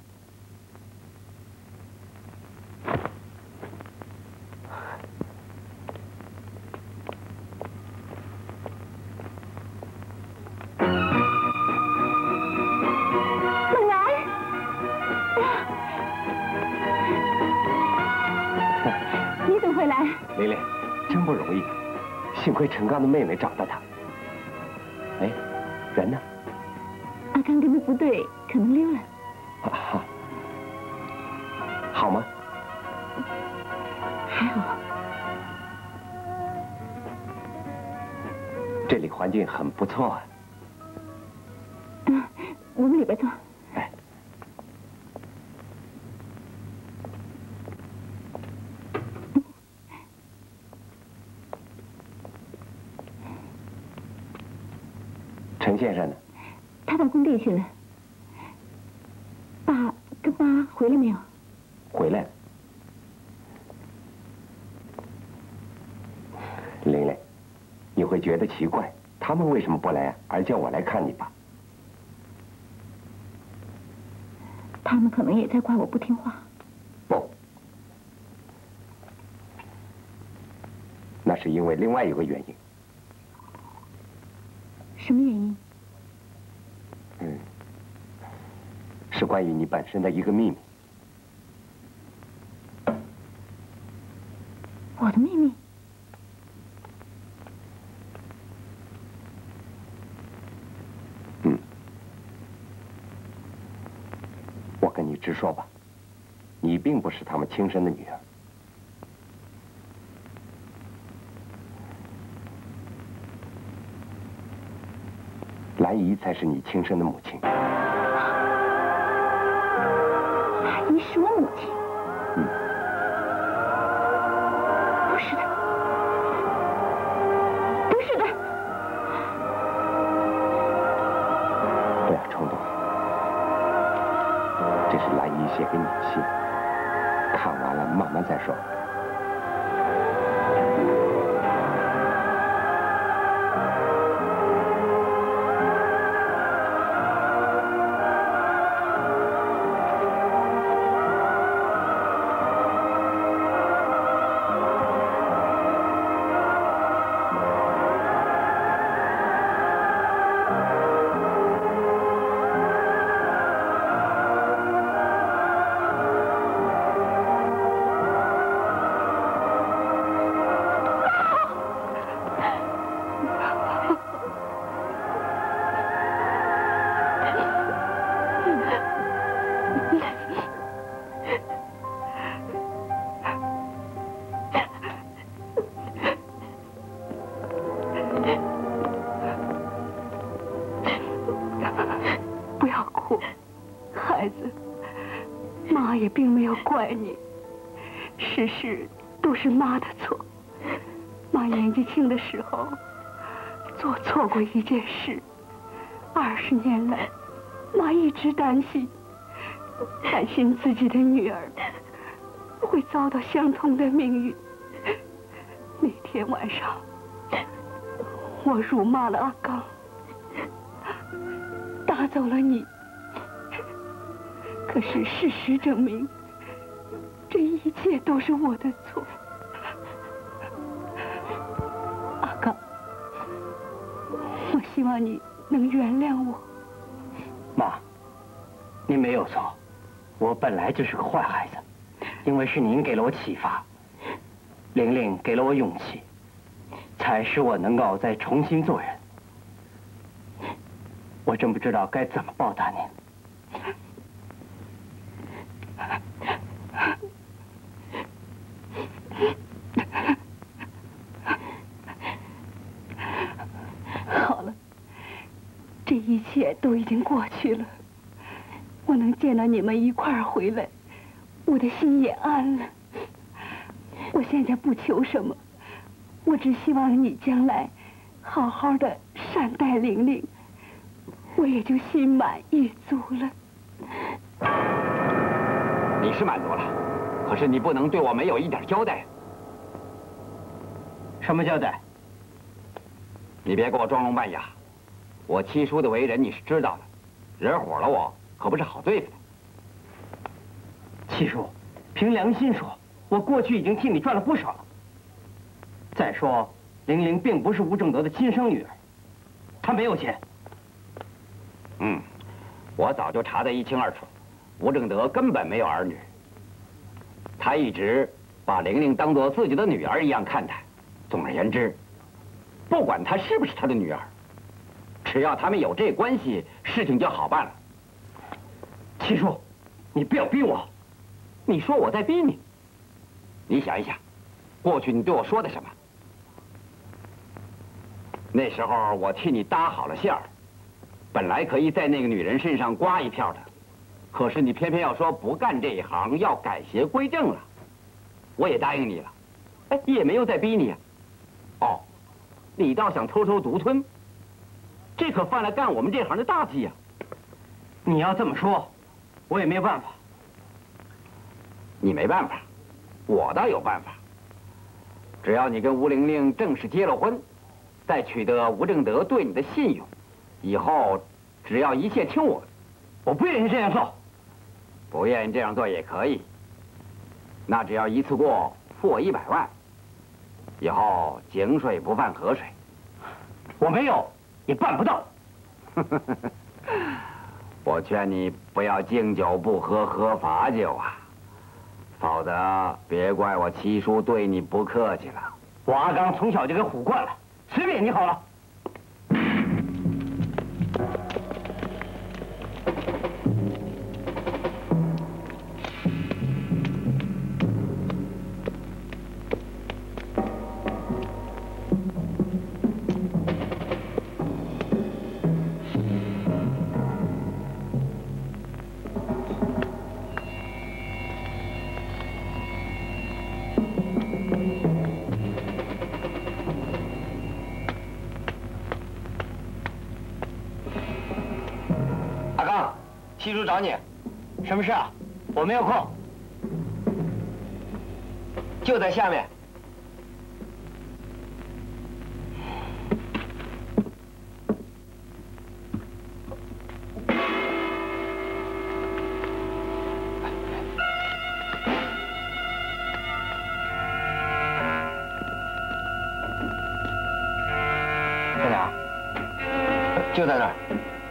孟楠，你怎么会来？ 玲玲，真不容易，幸亏陈刚的妹妹找到他。哎，人呢？ 阿刚跟的不对，可能溜了。 啊，好吗？ 还好。 这里环境很不错啊。 嗯，我们里边坐。 哎。陈先生呢？ 他到工地去了。爸跟妈回来没有？ 回来了。玲玲，你会觉得奇怪，他们为什么不来，而叫我来看你吧？ 他们可能也在怪我不听话。 不，那是因为另外一个原因。 什么原因？ 嗯，是关于你本身的一个秘密。 我的秘密？ 我跟你直说吧，你并不是他们亲生的女儿。兰姨才是你亲生的母亲。 兰姨是我母亲？ 嗯。 不是的，不是的。 不要冲动。这是兰姨写给你的信，看完了慢慢再说。 事事都是妈的错。妈年纪轻的时候做错过一件事，二十年来，妈一直担心，担心自己的女儿会遭到相同的命运。那天晚上，我辱骂了阿刚，打走了你。可是事实证明，这一切都是我的错。阿刚，我希望你能原谅我。 妈，您没有错，我本来就是个坏孩子，因为是您给了我启发，玲玲给了我勇气，才使我能够再重新做人。我真不知道该怎么报答您。 好了，这一切都已经过去了，我能见到你们一块儿回来，我的心也安了。我现在不求什么，我只希望你将来好好的善待玲玲，我也就心满意足了。 你是满足了，可是你不能对我没有一点交代。 什么交代？ 你别给我装聋扮哑，我七叔的为人你是知道的，惹火了我可不是好对付的。 七叔，凭良心说，我过去已经替你赚了不少了。再说，玲玲并不是吴正德的亲生女儿，她没有钱。 嗯，我早就查得一清二楚，吴正德根本没有儿女，他一直把玲玲当作自己的女儿一样看待。总而言之，不管她是不是他的女儿，只要他们有这关系，事情就好办了。 七叔，你不要逼我。 你说我在逼你？你想一想，过去你对我说的什么？那时候我替你搭好了线儿，本来可以在那个女人身上刮一票的，可是你偏偏要说不干这一行，要改邪归正了。我也答应你了，哎，也没有再逼你啊。哦，你倒想偷偷独吞，这可犯了干我们这行的大忌啊！ 你要这么说，我也没有办法。 你没办法，我倒有办法。只要你跟吴玲玲正式结了婚，再取得吴正德对你的信用，以后只要一切听我的。 我不愿意这样做。 不愿意这样做也可以。那只要一次过付我一百万，以后井水不犯河水。 我没有，也办不到。 我劝你不要敬酒不喝喝罚酒啊，否则别怪我七叔对你不客气了。 我阿刚从小就给唬惯了，随便你好了。 七叔找你，什么事啊？我没有空，就在下面。在哪儿？就在那儿。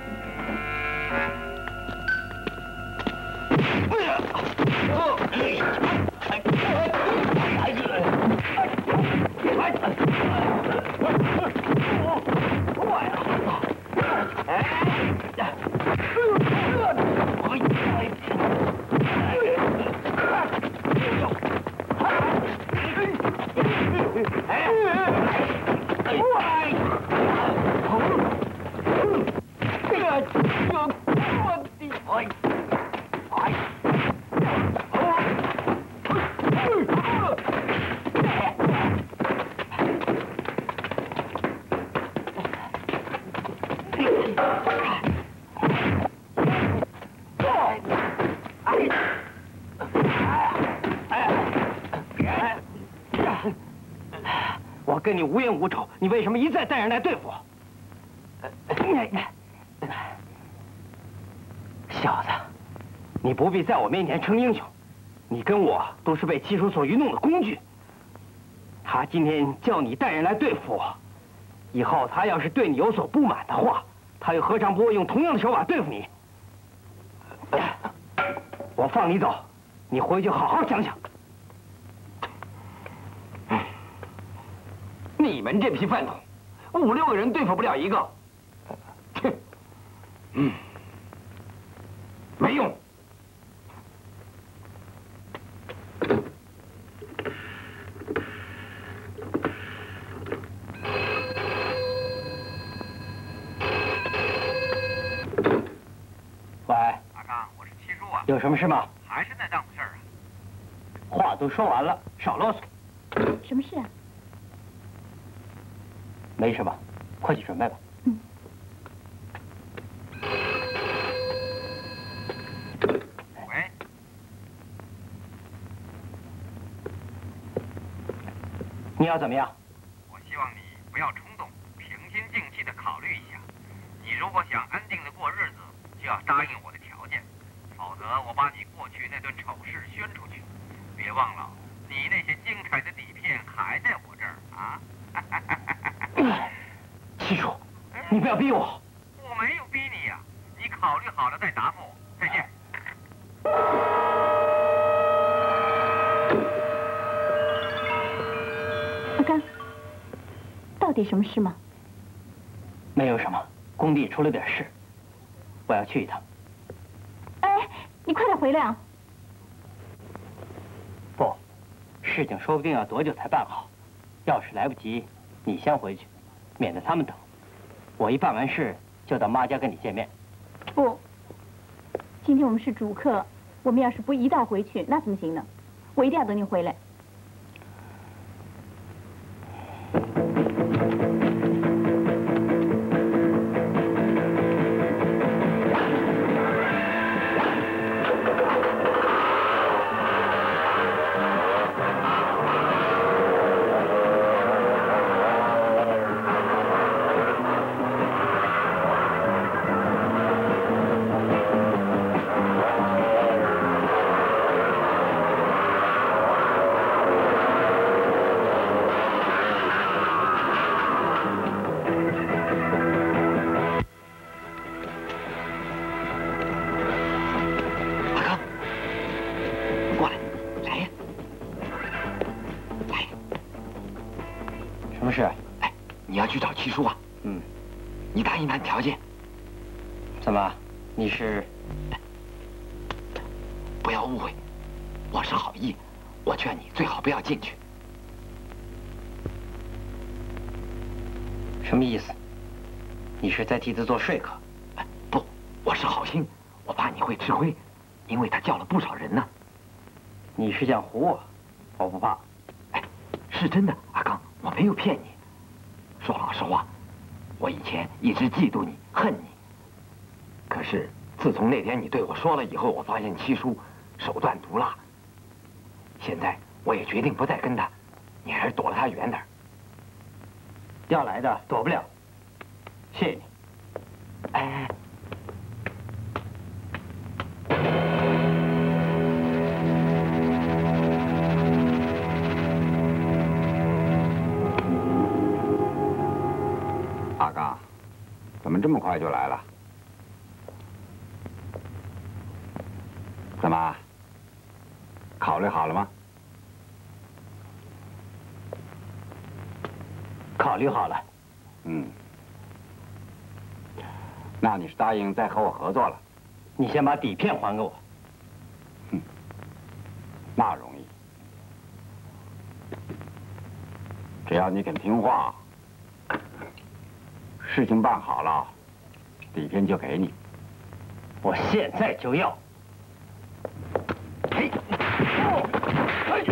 我跟你无冤无仇，你为什么一再带人来对付我？小子，你不必在我面前称英雄，你跟我都是被七叔所愚弄的工具。他今天叫你带人来对付我，以后他要是对你有所不满的话，他又何尝不会用同样的手法对付你？我放你走，你回去好好想想。 你们这批饭桶，五六个人对付不了一个，哼，嗯，没用。喂， 阿刚，我是七叔啊。 有什么事吗？ 还是那档子事儿啊。 话都说完了，少啰嗦。 什么事啊？ 没什么，快去准备吧。嗯。 喂。 你要怎么样？ 我希望你不要冲动，平心静气地考虑一下。你如果想安定地过日子，就要答应我的条件，否则我把你过去那段丑事宣出去。别忘了，你那些精彩的底片还在我这儿啊。 七叔，你不要逼我。 我没有逼你呀、啊，你考虑好了再答复我。再见。 阿刚，到底什么事吗？ 没有什么，工地出了点事，我要去一趟。 哎，你快点回来啊！ 不，事情说不定要多久才办好。要是来不及，你先回去，免得他们等。我一办完事就到妈家跟你见面。 不，今天我们是主客，我们要是不一道回去，那怎么行呢？我一定要等你回来。 什么事？ 哎，你要去找七叔啊？ 嗯。 你答应他条件。 怎么？你是？ 不要误会，我是好意，我劝你最好不要进去。 什么意思？你是在替他做说客？ 哎，不，我是好心，我怕你会吃亏，因为他叫了不少人呢。 你是想唬我？我不怕。 哎，是真的，阿刚，我没有骗你。说老实话，我以前一直嫉妒你、恨你。可是自从那天你对我说了以后，我发现七叔手段毒辣。现在我也决定不再跟他，你还是躲了他远点。 要来的躲不了，谢谢你。 哎。 阿刚，怎么这么快就来了？怎么？考虑好了吗？ 考虑好了。 嗯。那你是答应再和我合作了？ 你先把底片还给我。 哼，那容易。只要你肯听话。 事情办好了，底片就给你。 我现在就要。嘿，嘿，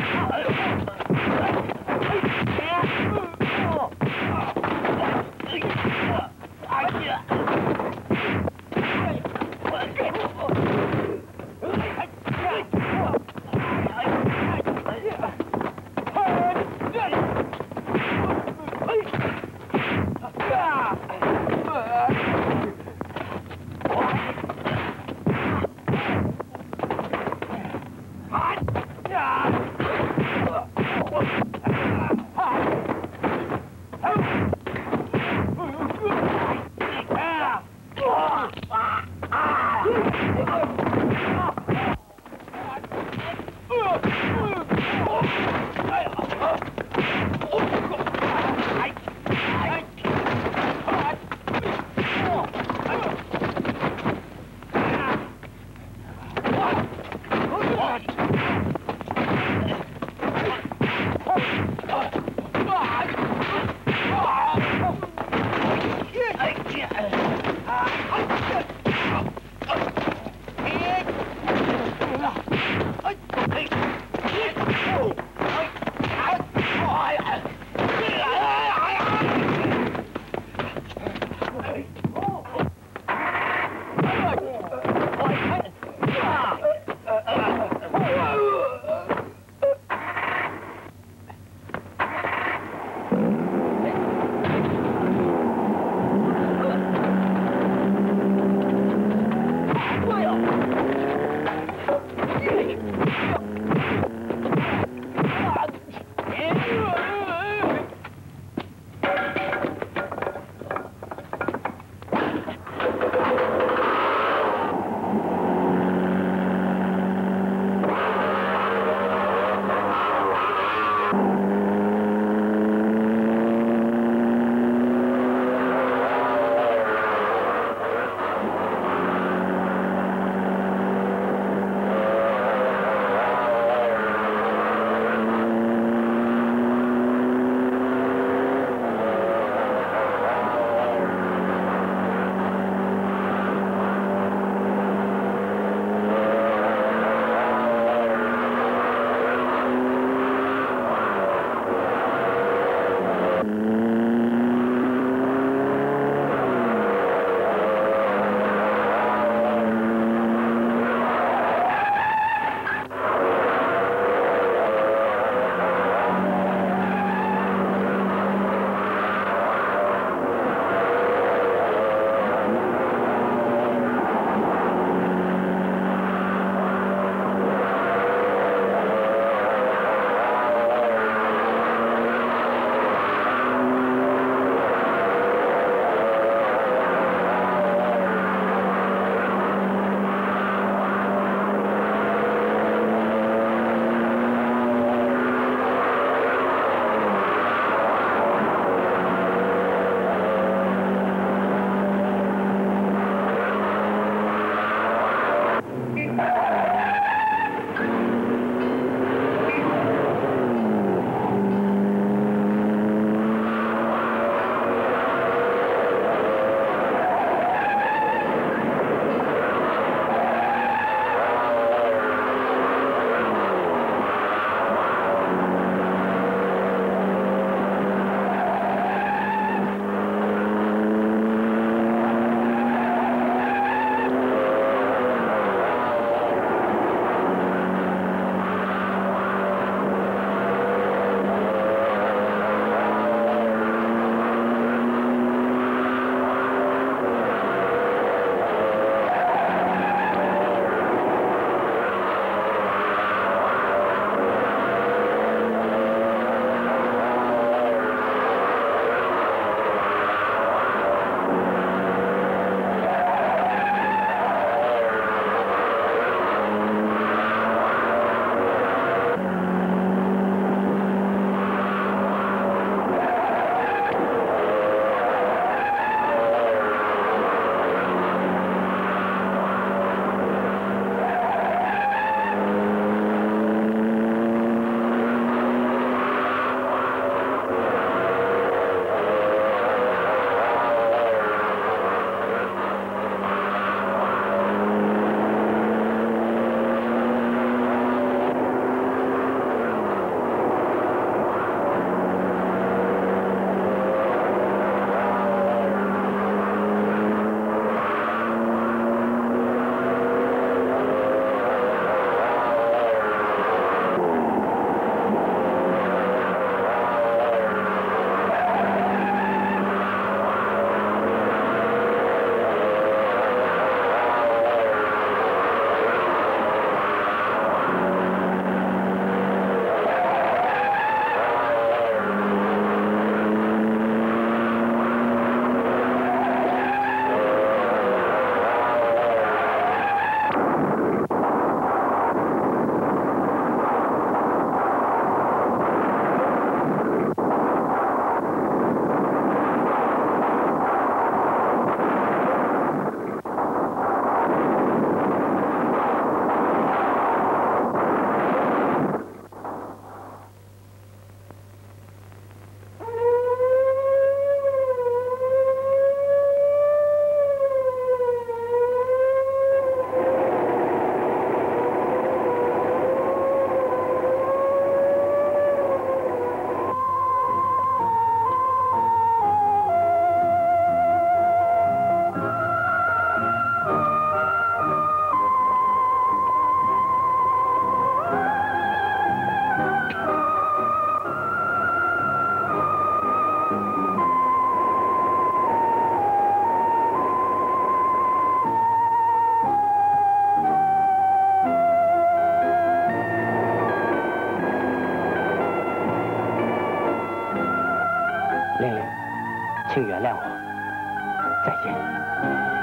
玲玲，请原谅我，再见。